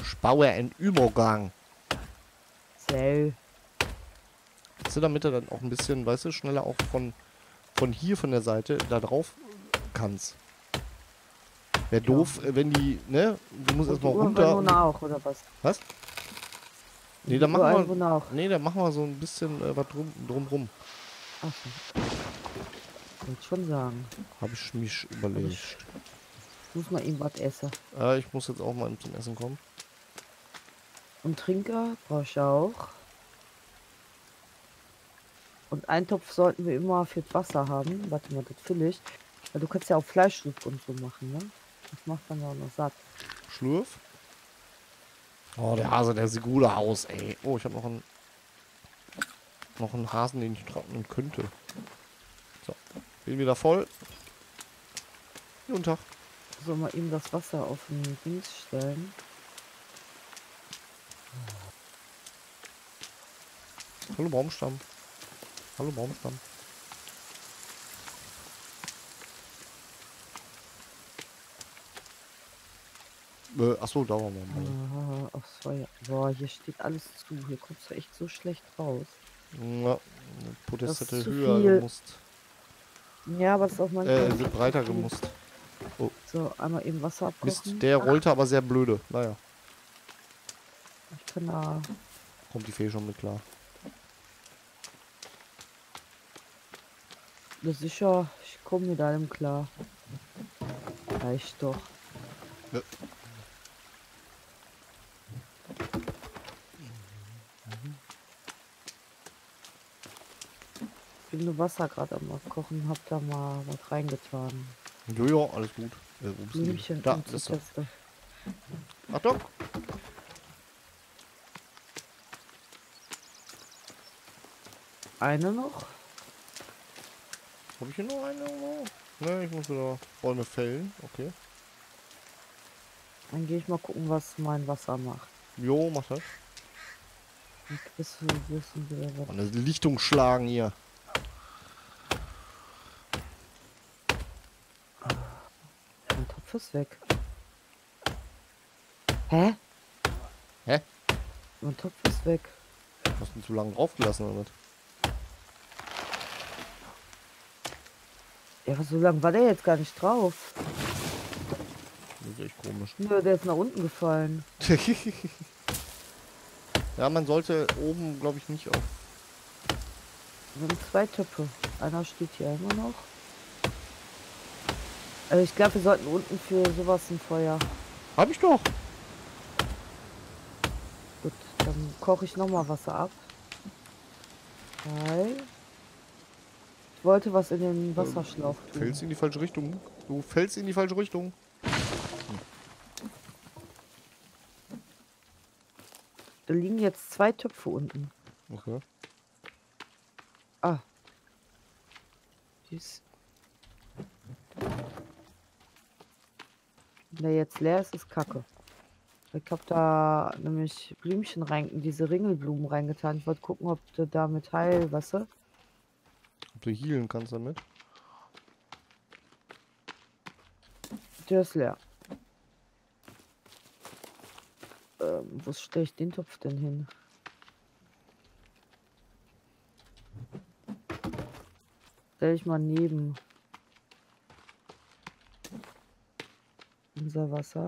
Ich baue einen Übergang. So. So, damit er dann auch ein bisschen, weißt du, schneller auch von hier, von der Seite, da drauf kannst. Wäre doof, wenn die, ne? Du musst erstmal runter. Und auch, oder was? Was? Nee, da machen wir. Nee, da machen wir so ein bisschen was drumrum. Achso. Wollte schon sagen. Habe ich mich überlegt. Ich muss mal eben was essen. Ich muss jetzt auch mal zum Essen kommen. Und Trinker brauche ich auch. Und einen Topf sollten wir immer für das Wasser haben. Warte mal, das fülle ich. Weil du kannst ja auch Fleischsuppe und so machen, ne? Das macht dann ja auch noch satt. Schlürf. Oh, der Hase, der sieht gut aus, ey. Oh, ich habe noch einen Hasen, den ich trocknen könnte. So, bin wieder voll. Guten Tag. Soll mal eben das Wasser auf den Dings stellen. Hallo Baumstamm. Hallo Baumstamm. Achso, da waren wir mal. Ach so, ja. Boah, hier steht alles zu. Hier kommst du echt so schlecht raus. Ja, Podest Das ist hätte zu höher viel. gemusst. Ja, aber es ist auch manchmal... Wird breiter gemusst. Oh. So, einmal eben Wasser abkochen. Mist, der rollte aber sehr blöde. Naja. Ich kann da... Kommt die Fee schon mit klar. Ja, sicher, ich komme mit allem klar. Reicht doch. Ja. Ich bin nur Wasser gerade am Kochen, hab da mal was reingetan. Jojo, alles gut. Blümchen Da, und ist so. er. Achtung! Eine noch? Habe ich hier noch eine? Ne, ich muss wieder Bäume fällen. Okay. Dann gehe ich mal gucken, was mein Wasser macht. Jo, mach das. Und bis wir wissen, wieder was. Eine Lichtung schlagen hier. Mein Topf ist weg. Hä? Hä? Mein Topf ist weg. Hast du zu lange draufgelassen oder was? Ja, aber so lange war der jetzt gar nicht drauf. Das ist echt komisch. Nö, der ist nach unten gefallen. Ja, man sollte oben, glaube ich, nicht auf. Wir haben 2 Töpfe. Einer steht hier immer noch. Also ich glaube, wir sollten unten für sowas ein Feuer. Hab ich doch. Gut, dann koche ich noch mal Wasser ab. Weil ich wollte was in den Wasserschlauch tun. Fällst in die falsche Richtung. Du fällst in die falsche Richtung. Da liegen jetzt 2 Töpfe unten. Okay. Ah. Dies. Wenn der jetzt leer ist, ist Kacke. Ich habe da nämlich Blümchen rein, diese Ringelblumen reingetan. Ich wollte gucken, ob du da mit Heilwasser. Ob du healen kannst damit. Der ist leer. Wo stelle ich den Topf denn hin? Stelle ich mal neben unser Wasser.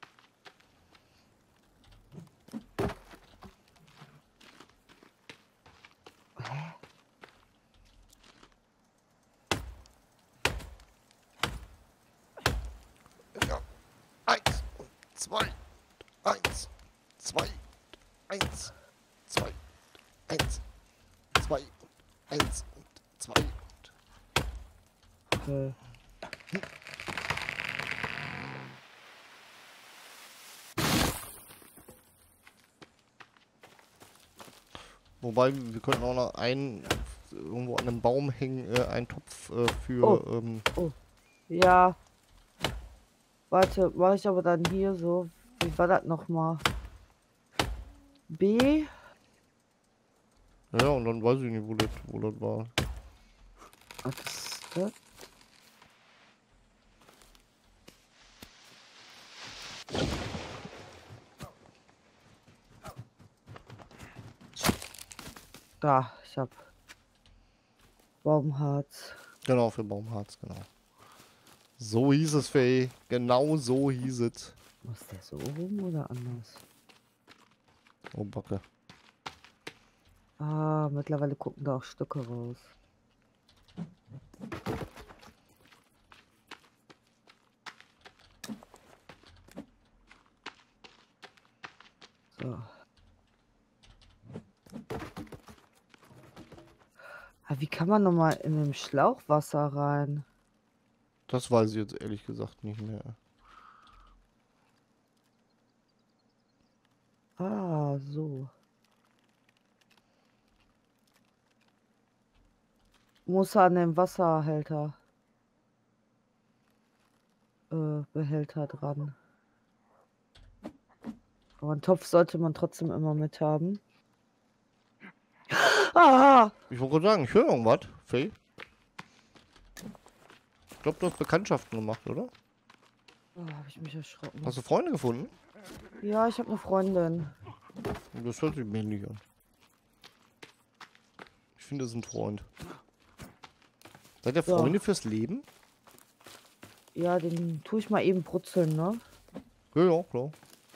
Ja. 1 und 2. 1, 2, 1, 2, 1, 2, 1 und 2. Okay. Wobei, wir könnten auch noch einen irgendwo an einem Baum hängen, einen Topf für. Oh. Ja. Warte, mache ich aber dann hier so. Wie war das nochmal? B. Ja, und dann weiß ich nicht, wo das war. Was ist das? Da, ich hab Baumharz. Genau, für Baumharz, genau. So hieß es, Faye. Genau so hieß es. Ist der so rum oder anders? Oh, Backe. Ah, mittlerweile gucken da auch Stücke raus. So. Ah, wie kann man nochmal in dem Schlauchwasser rein? Das weiß ich jetzt ehrlich gesagt nicht mehr. Ah, so. Muss an dem Wasserhälter. Behälter dran. Aber einen Topf sollte man trotzdem immer mit haben. Ah! Ich wollte gerade sagen, ich höre irgendwas, Faye. Ich glaube, du hast Bekanntschaften gemacht, oder? Oh, habe ich mich erschrocken. Hast du Freunde gefunden? Ja, ich habe eine Freundin. Das hört sich männlich an. Ich finde, das ist ein Freund. Seid ihr Ja. Freunde fürs Leben? Ja, den tue ich mal eben brutzeln, ne? Ja, ja, klar.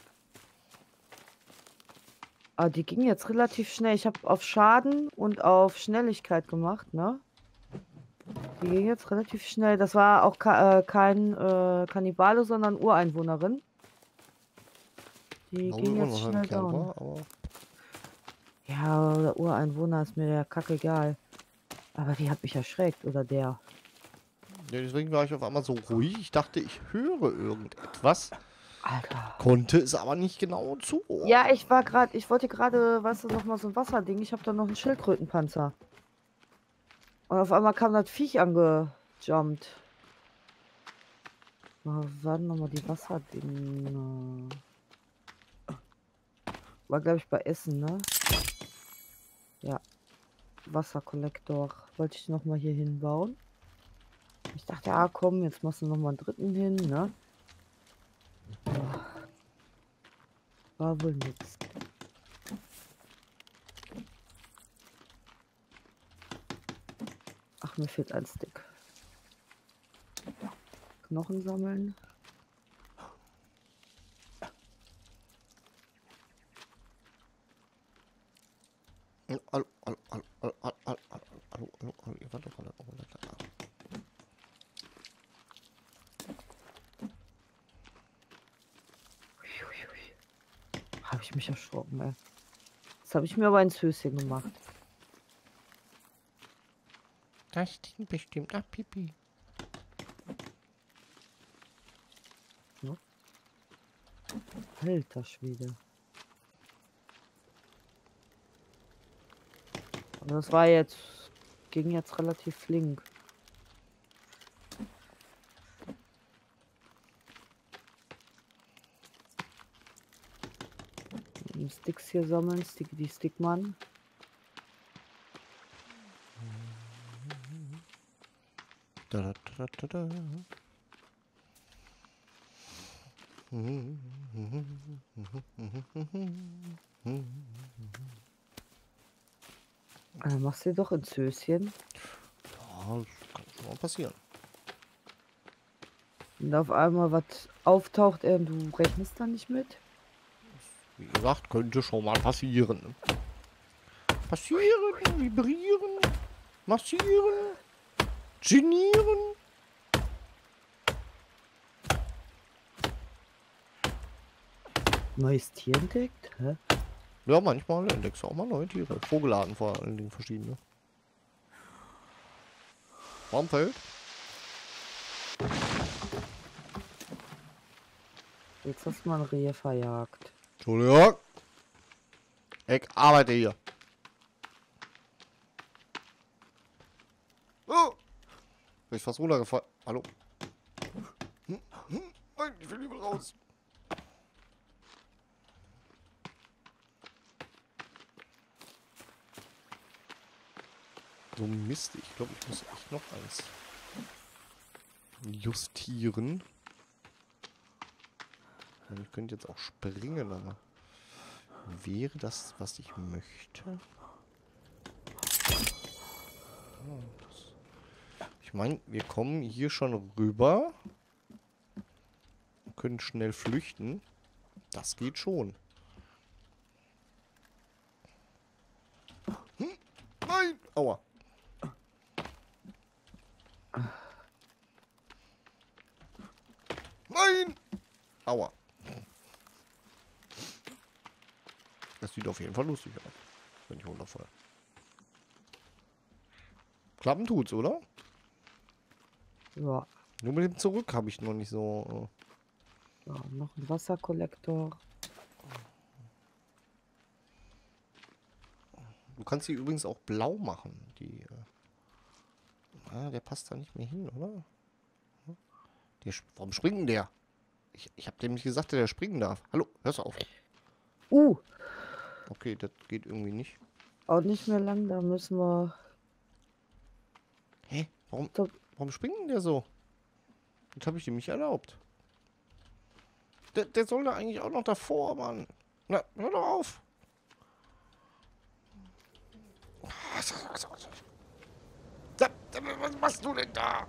Ah, die ging jetzt relativ schnell. Ich habe auf Schaden und auf Schnelligkeit gemacht, ne? Die ging jetzt relativ schnell. Das war auch kein Kannibale, sondern Ureinwohnerin. Die ging jetzt schnell down. War, aber Ja, der Ureinwohner ist mir der Kacke egal. Aber die hat mich erschreckt, oder der. ja, deswegen war ich auf einmal so ruhig. Ich dachte, ich höre irgendetwas. Alter. Konnte es aber nicht genau zuordnen. Ja, ich wollte gerade, weißt du, noch mal so ein Wasserding. Ich habe da noch einen Schildkrötenpanzer. Und auf einmal kam das Viech angejumpt. Was waren nochmal die Wasserdinge? War, glaube ich, bei Essen, ne? Ja. Wasserkollektor. Wollte ich noch mal hier hinbauen. Ich dachte, ja komm, jetzt machst du noch mal einen dritten hin, ne? Ja. War wohl nix. Ach, mir fehlt ein Stick. Knochen sammeln. Hallo, hallo, hallo, hallo, hallo, hallo, hallo, hallo, hallo, ihr wart doch alle. Habe ich mich erschrocken, ey. Das habe ich mir aber ins Höschen gemacht. Das stinkt bestimmt nach Pipi. Alter Schwede. Aber das war jetzt, ging jetzt relativ flink. Sticks hier sammeln, die Stickmann. Da, da, da, da, da. Dann machst du doch ins Höschen. Ja, das kann schon mal passieren. Und auf einmal was auftaucht, du rechnest da nicht mit. Wie gesagt, könnte schon mal passieren. Passieren, vibrieren, massieren, genieren. Neues Tier entdeckt? Hä? Ja, manchmal entdeckst du auch mal neue Tiere. Vogelarten vor allen Dingen verschiedene. Baumfeld. Jetzt hast du mal ein Rehe verjagt. Entschuldigung. Ich arbeite hier. Oh! Bin ich fast runtergefallen. Hallo? Nein, ich will lieber raus. So Mist. Ich glaube, ich muss echt noch eins justieren. Ich könnte jetzt auch springen, aber wäre das, was ich möchte? Ich meine, wir kommen hier schon rüber. Können schnell flüchten. Das geht schon. Hm? Nein! Aua. Nein! Aua. Das sieht auf jeden Fall lustig aus, wenn ich runterfalle. Klappen tut's, oder? Ja. Nur mit dem Zurück habe ich noch nicht so... Ja, noch ein Wasserkollektor. Du kannst sie übrigens auch blau machen. Die, der passt da nicht mehr hin, oder? Warum springt denn der? Ich habe dem nicht gesagt, der springen darf. Hallo, hörst du auf. Okay, das geht irgendwie nicht. Auch nicht mehr lang, da müssen wir... Hä? Warum springt denn der so? Das habe ich ihm nicht erlaubt. Der soll da eigentlich auch noch davor, Mann. Na, hör doch auf. Was machst du denn da?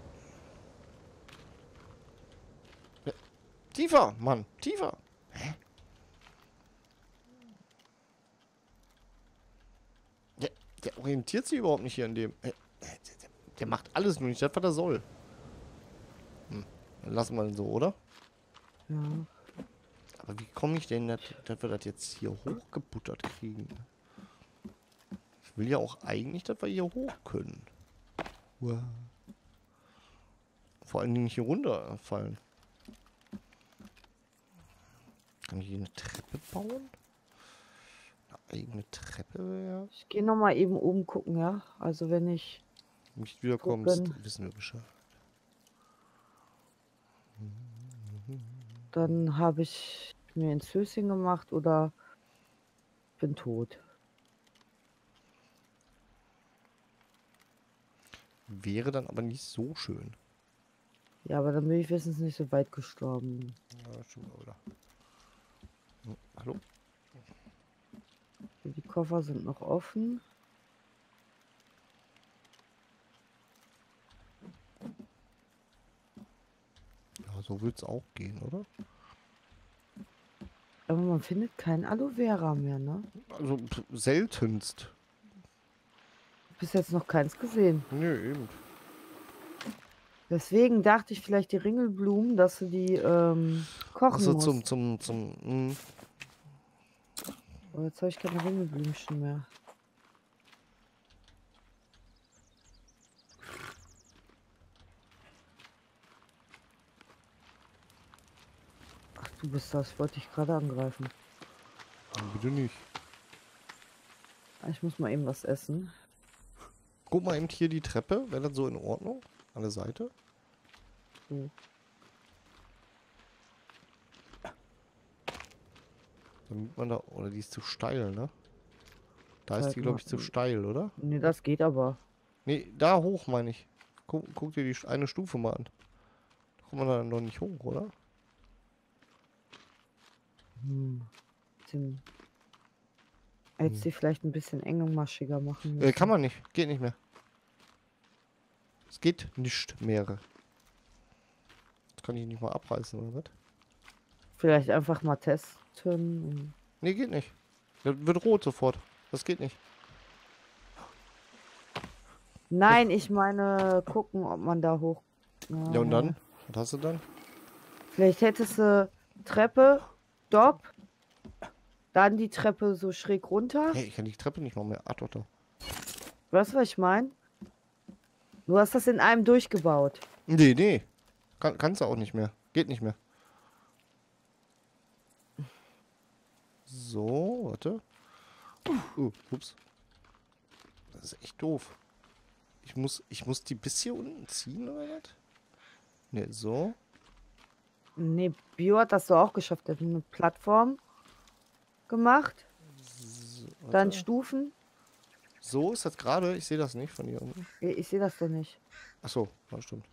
Ja, tiefer, Mann, tiefer. Hä? Der orientiert sich überhaupt nicht hier an dem. Der macht alles nur nicht, das, was er soll. Dann lassen wir ihn so, oder? Ja. Aber wie komme ich denn, dass wir das jetzt hier hochgebuttert kriegen? Ich will ja auch eigentlich, dass wir hier hoch können. Wow. Vor allen Dingen nicht hier runterfallen. Kann ich hier eine Treppe bauen? Eine eigene Treppe wäre. Ich gehe noch mal eben oben gucken, ja? Also wenn ich Nicht wiederkommst, wissen wir Bescheid. Dann habe ich mir ins Höschen gemacht oder bin tot. Wäre dann aber nicht so schön. Ja, aber dann bin ich wenigstens nicht so weit gestorben. Ja, stimmt, oder? Hallo? Die Koffer sind noch offen. Ja, so wird es auch gehen, oder? Aber man findet kein Aloe Vera mehr, ne? Also seltenst. Bis jetzt noch keins gesehen. Nö, eben. Deswegen dachte ich vielleicht die Ringelblumen, dass du die kochen Also musst. Aber jetzt habe ich keine Ringelblümchen mehr. Ach, du bist das. Wollte ich gerade angreifen. Bitte nicht. Ich muss mal eben was essen. Guck mal eben hier die Treppe. Wäre das so in Ordnung? An der Seite? So. Damit man da... Oder die ist zu steil, ne? Da ist Zeig die, glaube mal. ich, zu steil, oder? Nee, das geht aber. Nee, da hoch meine ich. Guck dir die eine Stufe mal an. Da kommt man da noch nicht hoch, oder? Hättest du vielleicht ein bisschen engmaschiger machen müssen. Kann man nicht. Geht nicht mehr. Es geht nicht mehr. Das kann ich nicht mal abreißen, oder was? Vielleicht einfach mal testen. Nee, geht nicht. Das wird rot sofort. Das geht nicht. Nein, ich meine, gucken, ob man da hoch... Ja, und dann? Was hast du dann? Vielleicht hättest du Treppe, Stopp, dann die Treppe so schräg runter. Hey, ich kann die Treppe nicht mal mehr. Ach, doch, doch. Weißt du, was ich meine? Du hast das in einem durchgebaut. Nee, nee. Kannst du auch nicht mehr. Geht nicht mehr. So, warte. Ups. Das ist echt doof. Ich muss die bis hier unten ziehen, oder was? Ne, so. Nee, Bio hat das so auch geschafft. Er hat eine Plattform gemacht. So, Dann warte. Stufen. So ist das gerade. Ich sehe das nicht von hier unten. Ich sehe das doch nicht. Achso, ja, stimmt.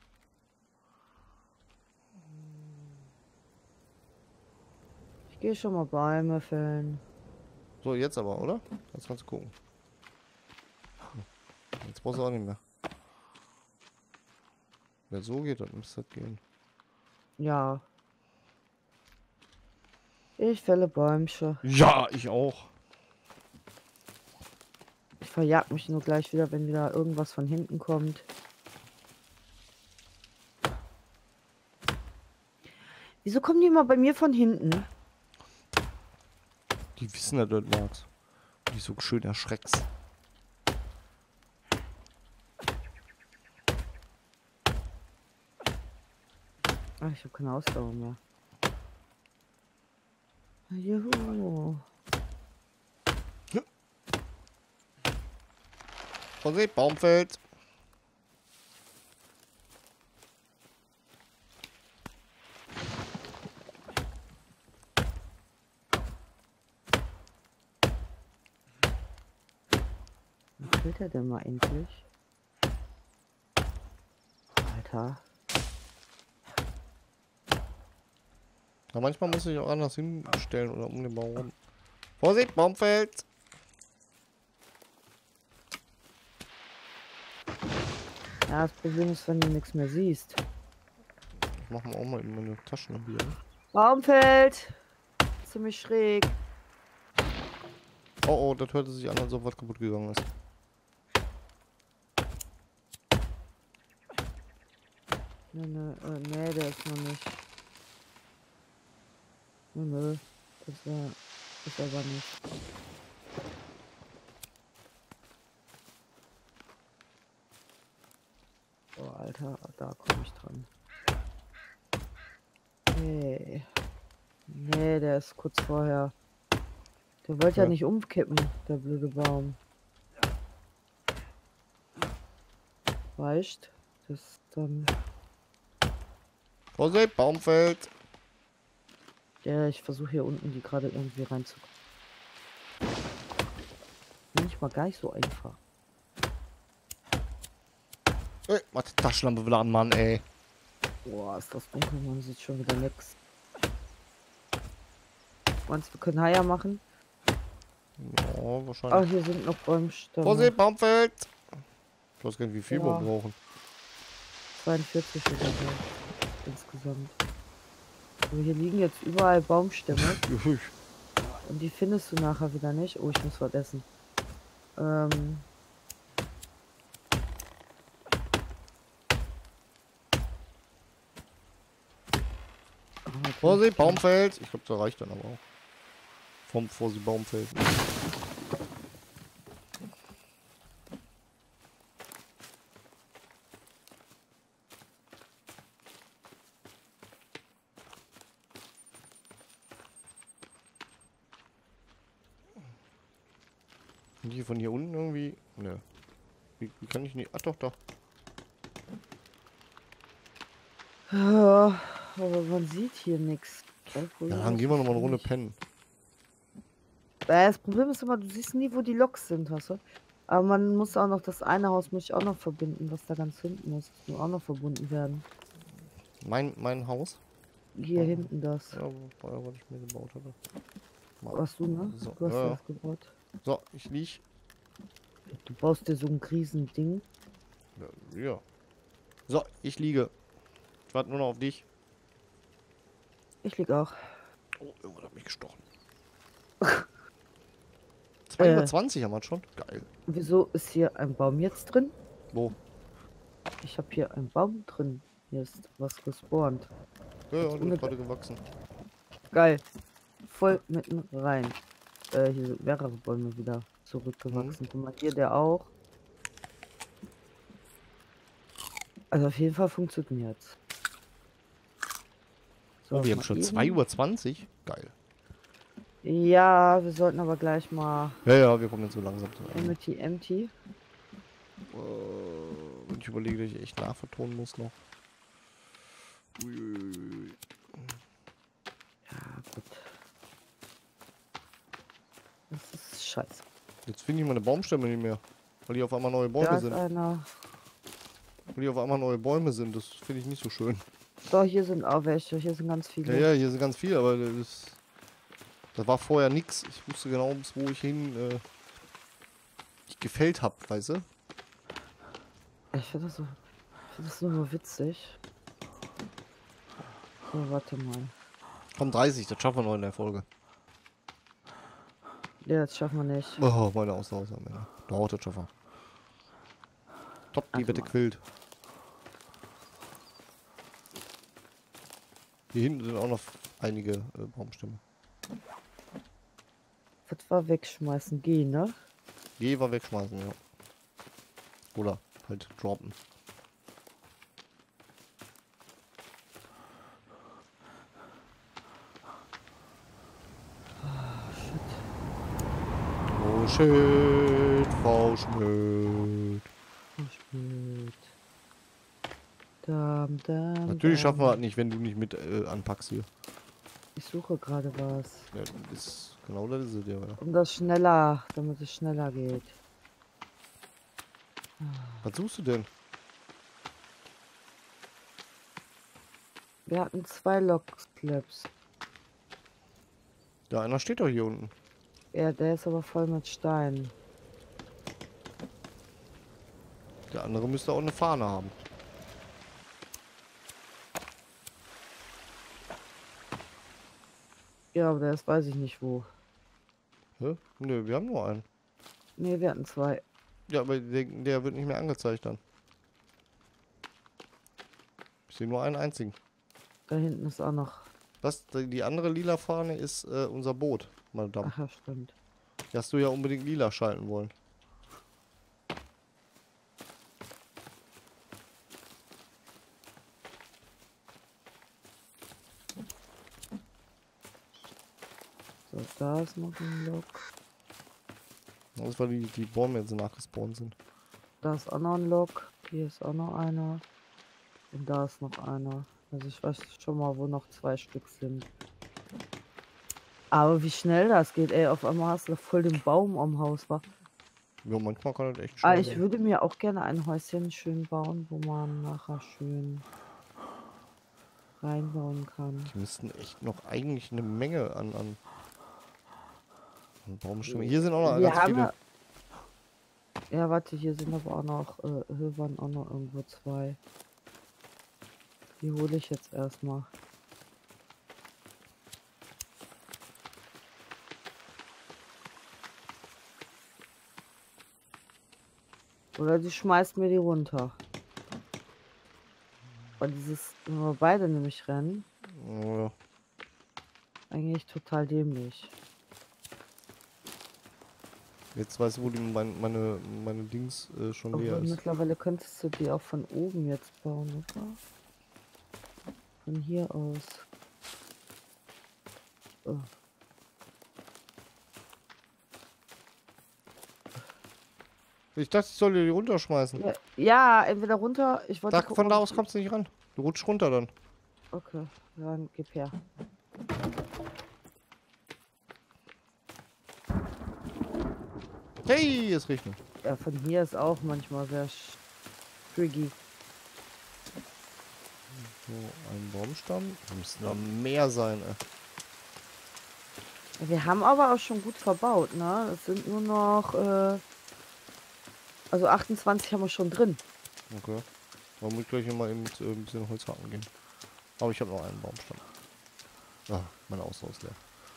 Ich gehe schon mal Bäume fällen. So, jetzt aber, oder? Jetzt kannst du gucken. Jetzt brauchst du auch nicht mehr. Wenn so geht, dann müsste das gehen. Ja. Ich fälle Bäumchen. Ja, ich auch. Ich verjag mich nur gleich wieder, wenn wieder irgendwas von hinten kommt. Wieso kommen die immer bei mir von hinten? Die wissen, dass du das magst. Und die so schön erschreckst. Ach, ich habe keine Ausdauer mehr. Juhu. Vorsicht, Baum fällt. Was will der denn mal endlich? Alter. Ja, manchmal muss ich auch anders hinstellen oder um den Baum rum. Vorsicht, Baum fällt. Ja, das Problem ist, wenn du nichts mehr siehst. Ich mach mal auch mal in meine Taschen hier. Baumfeld! Ziemlich schräg. Oh, oh, das hörte sich an, als ob was kaputt gegangen ist. Nee, der ist noch nicht. Nö, ist aber nicht. Oh, Alter, da komme ich dran. Nee. Nee, der ist kurz vorher. Der wollte ja nicht umkippen, der blöde Baum. Weißt? Das dann. Vorsicht, Baum fällt. Ja, ich versuche hier unten die gerade irgendwie reinzukommen. Manchmal gar nicht so einfach. Ey, mach die Taschenlampe wieder an, Mann, ey. Boah, ist das dunkel, man sieht schon wieder nix. Meinst du, wir können Haier machen? Ja, Oh, wahrscheinlich. hier sind noch Bäumstämme. Vorsicht, Baum fällt. Ich weiß gar nicht, wie viel wir Ja. brauchen. 42 oder so. Insgesamt. Aber hier liegen jetzt überall Baumstämme. Und die findest du nachher wieder nicht. Oh, ich muss was essen. Vorsicht, Baum fällt. Ich glaube, das reicht dann aber auch. Vorsicht, Baum fällt. Und hier von hier unten irgendwie. Ne. Wie kann ich nicht. Ach doch, doch. Ja, aber man sieht hier nichts. Ja, dann gehen wir nochmal eine Runde pennen. Das Problem ist immer, du siehst nie, wo die Loks sind, hast du? Aber man muss auch noch, das eine Haus muss ich auch noch verbinden, was da ganz hinten ist. Das muss auch noch verbunden werden. Mein Haus? Hier hinten das. Ja, was ich mir gebaut hatte. Was du, ne? So, Du hast ja. das gebaut. So, ich lieg. Du baust dir so ein Riesending. Ja. So, ich liege. Ich warte nur noch auf dich. Ich lieg auch. Oh, irgendwas hat mich gestochen. 220 haben wir schon. Geil. Wieso ist hier ein Baum jetzt drin? Wo? Ich habe hier einen Baum drin. Hier ist was gespawnt. Ja, ja, das ist gerade gewachsen. Geil. Voll mitten rein. Hier sind mehrere Bäume wieder zurückgewachsen. Guck mal, hier der auch. Also auf jeden Fall funktioniert's. So, Oh, wir haben mal schon eben. 2:20 Uhr. Geil. Ja, wir sollten aber gleich mal Ja, ja, wir kommen jetzt so langsam zu Ende. empty. Und ich überlege, dass ich echt nachvertonen muss noch. Uiuiui. Ja, gut. Das ist scheiße. Jetzt finde ich meine Baumstämme nicht mehr. Weil hier auf einmal neue Bäume Da ist sind. einer. Weil hier auf einmal neue Bäume sind. Das finde ich nicht so schön. So, hier sind auch welche. Hier sind ganz Ja, viele. ja, hier sind ganz viele, aber das war vorher nix. Ich wusste genau, bis wo ich hin ich gefällt habe, weißt du? Ich find das nur witzig. So, warte mal. Komm, 30, das schaffen wir noch in der Folge. Ja, das schaffen wir nicht. Oh, meine Ausdauer am Ende. Doch, das schaffen wir. Top, die Warte Wette mal. quillt. Hier hinten sind auch noch einige Baumstämme. Was war wegschmeißen? Gehen, ne? Jever wegschmeißen, ja. Oder halt droppen. Oh shit, Frau Schmidt. Schmidt. Dam, dam, Natürlich schaffen wir dam. das nicht, wenn du nicht mit anpackst hier. Ich suche gerade was. Ja, das ist genau das ist es ja. Damit es schneller geht. Was suchst du denn? Wir hatten 2 Logsclips. Ja, einer steht doch hier unten. Ja, der ist aber voll mit Steinen. Der andere müsste auch eine Fahne haben. Ja, aber der ist, weiß ich nicht wo. Hä? Nö, wir haben nur einen. Ne, wir hatten 2. Ja, aber der wird nicht mehr angezeigt dann. Ich sehe nur einen einzigen. Da hinten ist auch noch. Die andere lila Fahne ist unser Boot, Madame. Ach ja, stimmt. Die hast du ja unbedingt lila schalten wollen. So, da ist noch ein Log. Das ist, weil die Bäume jetzt nachgespawnt sind. Da ist auch noch ein Log. Hier ist auch noch einer. Und da ist noch einer. Also ich weiß schon mal, wo noch 2 Stück sind. Aber wie schnell das geht, ey. Auf einmal hast du voll den Baum am Haus, wa? Ja, manchmal kann das echt Ah, schnell ich gehen. würde mir auch gerne ein Häuschen schön bauen, wo man nachher schön reinbauen kann. Die müssten echt noch eigentlich eine Menge an Baumstämmen. Hier sind auch noch Wir ganz haben viele. ja, warte, hier sind aber auch noch, hier waren auch noch irgendwo 2. Die hole ich jetzt erstmal. Oder die schmeißt mir die runter. Weil wenn wir beide nämlich rennen, Oh, ja. eigentlich total dämlich. Jetzt weißt du, wo meine Dings schon leer Obwohl, ist. mittlerweile könntest du die auch von oben jetzt bauen, oder? Von hier aus. Oh. Ich dachte, ich soll dir die runterschmeißen. Ja, entweder runter. Ich wollte gucken, Von da ob aus ich- kommst du nicht ran. Du rutschst runter dann. Okay, dann gib her. Hey, es regnet. Ja, von hier ist auch manchmal sehr tricky. So, ein Baumstamm. Da müssten noch mehr sein, ey. Wir haben aber auch schon gut verbaut, ne? Es sind nur noch, also 28 haben wir schon drin. Okay. Da muss ich gleich mal eben ein bisschen Holz hacken gehen. Aber ich habe noch einen Baumstamm. Ah, meine Ausdauer ist leer.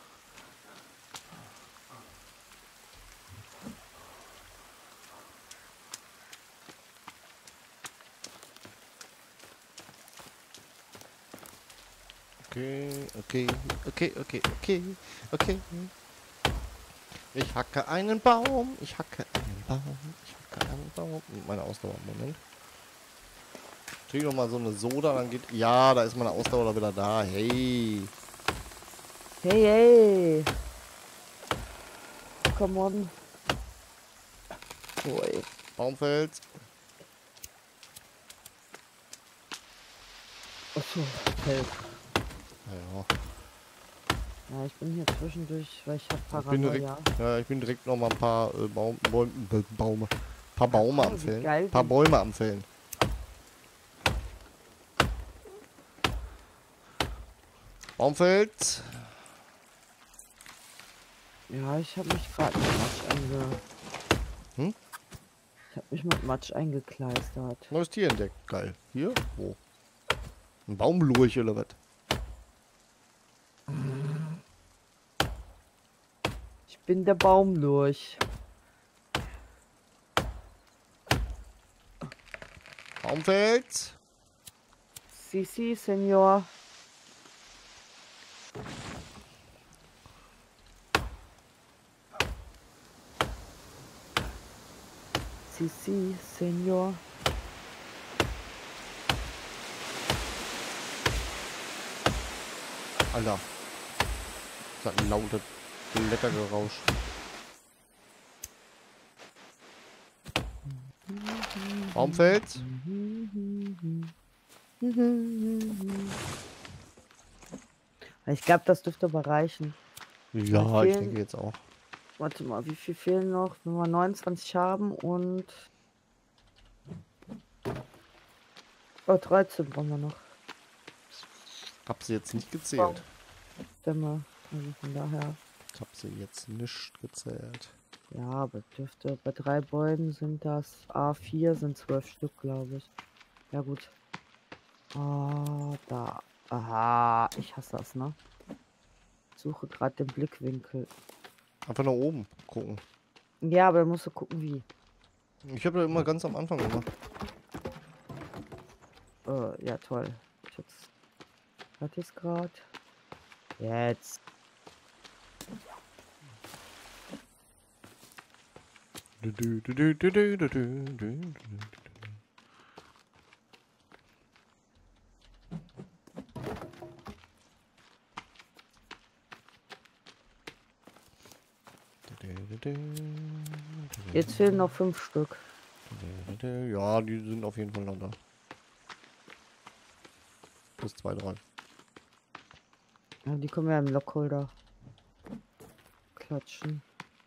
Okay. Ich hacke einen Baum. Ich hacke einen Baum. Meine Ausdauer, Moment. Kriege noch mal so eine Soda, dann geht. Ja, da ist meine Ausdauer wieder da. Hey. Hey, hey. Come on. Boy. Baumfels. Achso, Feld. Ja, Ja, ich bin hier zwischendurch, weil ich habe ich bin direkt, Paranoia. ja, ich bin direkt noch mal ein paar paar Baume am wie Fällen. geil Paar die- Bäume am Fällen. Baumfels. Ja, ich habe mich gerade ange... Hm? Ich habe mich mit Matsch eingekleistert. Neues Tier entdeckt. Geil. Hier? Wo? Ein Baumlurch oder was? Ich bin der Baumlurch. Baumfels? Si, Senor. Si, Senor. Alter. Das hat ein lautes Blättergeräusch. Baumfels? Ich glaube, das dürfte aber reichen. Ja, ich denke jetzt auch. Warte mal, wie viel fehlen noch? Wenn wir 29 haben und... Oh, 13 brauchen wir noch. Hab sie jetzt nicht gezählt. Stämme. Also von daher. Ich hab sie jetzt nicht gezählt. Ja, aber dürfte... Bei 3 Bäumen sind das A4, sind 12 Stück, glaube ich. Ja gut. Ah, da. Aha, ich hasse das, ne? Suche gerade den Blickwinkel. Einfach nach oben gucken. Ja, aber musst du gucken, wie. Ich habe ja immer ganz am Anfang gemacht. Ja, toll. Was ist gerade? Jetzt. Jetzt fehlen noch 5 Stück. Ja, die sind auf jeden Fall noch da. Bis 2, 3. Ja, die können wir im Lockholder klatschen.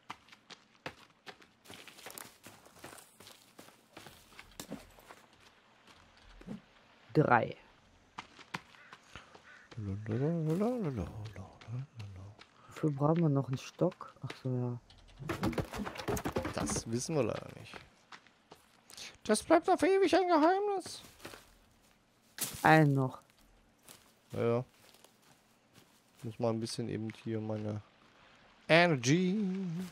Drei. Wofür brauchen wir noch einen Stock? Ach so, ja. Das wissen wir leider nicht. Das bleibt auf ewig ein Geheimnis. Einen noch. Ja. Muss mal ein bisschen eben hier meine Energy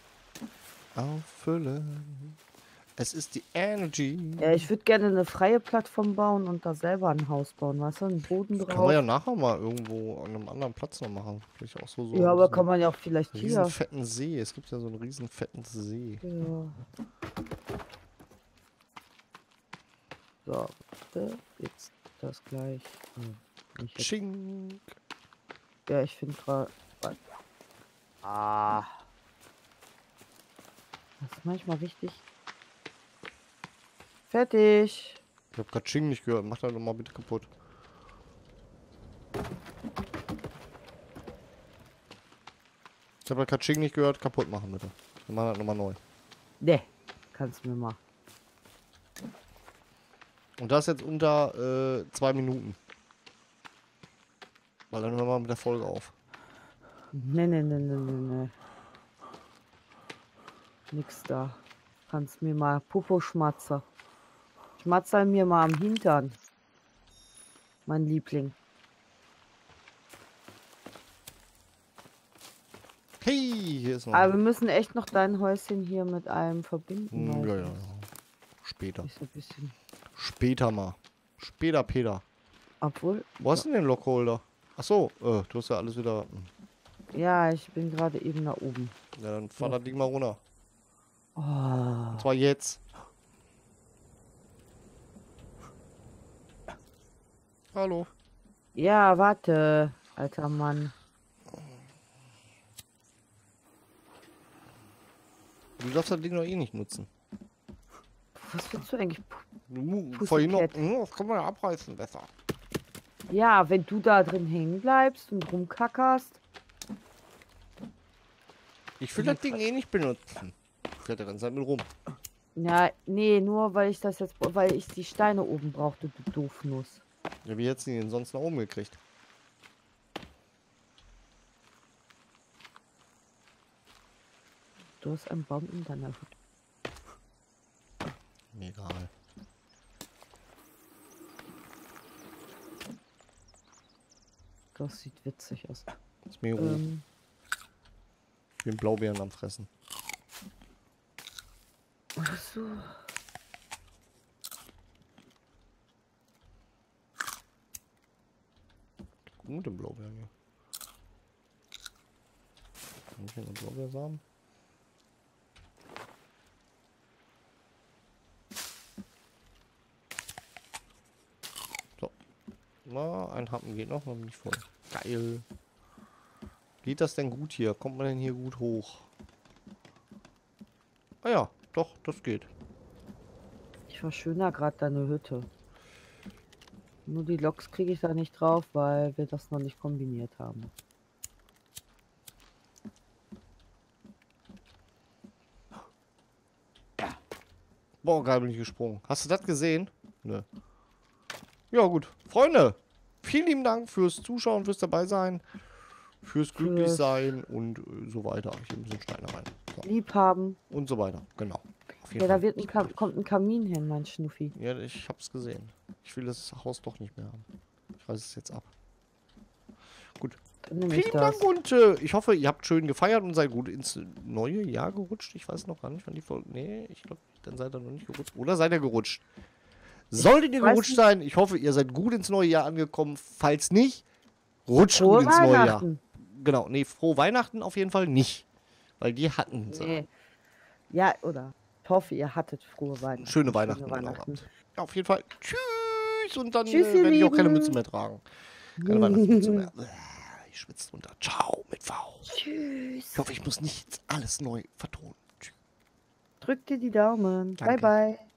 auffüllen. Es ist die Energy. Ja, ich würde gerne eine freie Plattform bauen und da selber ein Haus bauen, weißt du? Einen Boden Das drauf. kann man ja nachher mal irgendwo an einem anderen Platz noch machen. Vielleicht auch so. Ja, aber kann man ja auch vielleicht riesen hier. fetten See. Es gibt ja so einen riesen fetten See. Ja. So, bitte. Jetzt das gleich. Nicht jetzt. Schink. Ja, ich finde gerade. Ah. Das ist manchmal wichtig. Fertig. Ich habe gerade Ching nicht gehört. Mach das doch mal bitte kaputt. Ich habe gerade Ching nicht gehört. Kaputt machen bitte. Wir machen das nochmal neu. Ne, kannst du mir mal. Und das jetzt unter 2 Minuten. Weil dann hören wir mit der Folge auf. Ne. Nix da. Kannst mir mal Popo schmatzer. Schmatzer mir mal am Hintern. Mein Liebling. Hey, hier ist noch. Aber wir müssen echt noch dein Häuschen hier mit einem verbinden. Ja. Später. Ist so ein bisschen. Später mal. Später, Peter. Obwohl. Wo hast du denn den Lockholder? Achso, du hast ja alles wieder. Ja, ich bin gerade eben da oben. Ja, dann fahr das Ding mal runter. Oh. Und zwar jetzt. Hallo. Ja, warte, alter Mann. Du darfst das Ding doch eh nicht nutzen. Was willst du eigentlich? Vorhin noch. Das kann man ja abreißen besser. Ja, wenn du da drin hängen bleibst und rumkackerst. Ich will das Ding eh nicht benutzen. Fährt er dann Zeit mit rum. Ja, nee, nur weil ich das jetzt, weil ich die Steine oben brauchte, du Doofnuss. Ja, wie hättest du ihn sonst nach oben gekriegt? Du hast einen Baum in deiner Hut. Mir egal. Das sieht witzig aus. Ist mir Ich bin Blaubeeren am Fressen. Ach so. Gute Blaubeeren hier. Kann ich hier eine Blaubeersamen? So. Na, ein Happen geht noch bin ich voll. Geil. Geht das denn gut hier? Kommt man denn hier gut hoch? Ah ja, doch, das geht. Ich verschönere gerade deine Hütte. Nur die Loks kriege ich da nicht drauf, weil wir das noch nicht kombiniert haben. Boah, geil bin ich gesprungen. Hast du das gesehen? Nö. Ja gut. Freunde, vielen lieben Dank fürs Zuschauen, fürs dabei sein, fürs glücklich sein und so weiter. Hier ein bisschen Steine rein. So. Liebhaben. Und so weiter, genau. Auf Ja, da wird kommt ein Kamin hin, mein Schnuffi. Ja, ich hab's gesehen. Ich will das Haus doch nicht mehr haben. Ich reiß es jetzt ab. Gut. Vielen Dank und ich hoffe, ihr habt schön gefeiert und seid gut ins neue Jahr gerutscht. Ich weiß noch gar nicht, wann die Folge... Nee, ich glaube, dann seid ihr noch nicht gerutscht. Oder seid ihr gerutscht? Solltet ihr gerutscht sein, ich hoffe, ihr seid gut ins neue Jahr angekommen. Falls nicht, rutscht gut ins neue Jahr. Genau, nee, frohe Weihnachten auf jeden Fall nicht. Weil die hatten sie. Nee. Ja, oder? Ich hoffe, ihr hattet frohe Weihnachten. Schöne Weihnachten. Ja, auf jeden Fall. Tschüss. Und dann Tschüss, werde ich auch keine Mütze mehr tragen. Keine Weihnachtsmütze mehr. Ich schwitze runter. Ciao mit V. Tschüss. Ich hoffe, ich muss nicht alles neu vertonen. Tschüss. Drück dir die Daumen. Danke. Bye, bye.